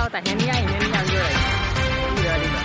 แต่เห็นง่ายเห็นอย่างเดียวเลยนี่เลยดีกว่า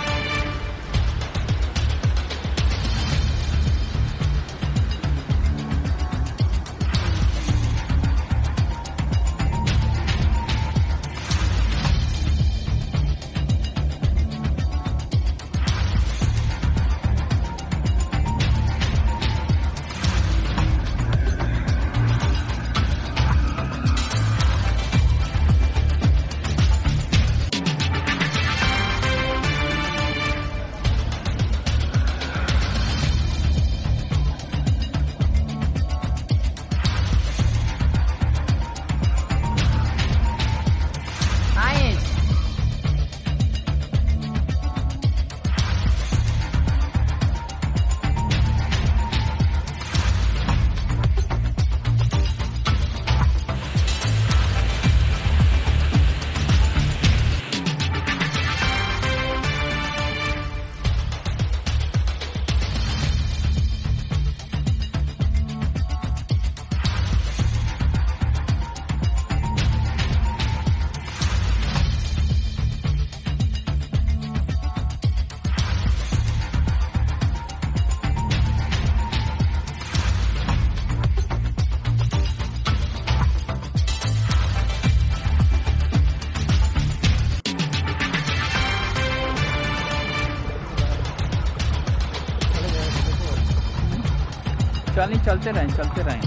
चलते रहें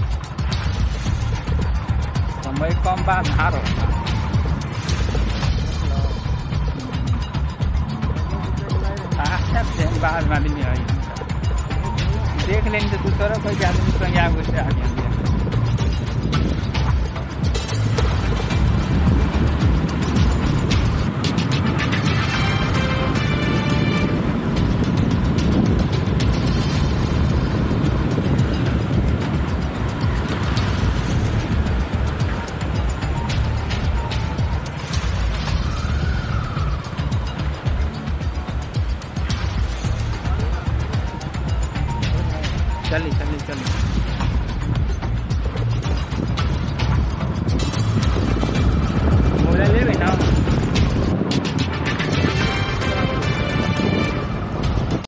समय कम बाद हारो बाहर मालूम है देख लेंगे तो दूसरा कोई आदमी संग आगे से आगे चलिए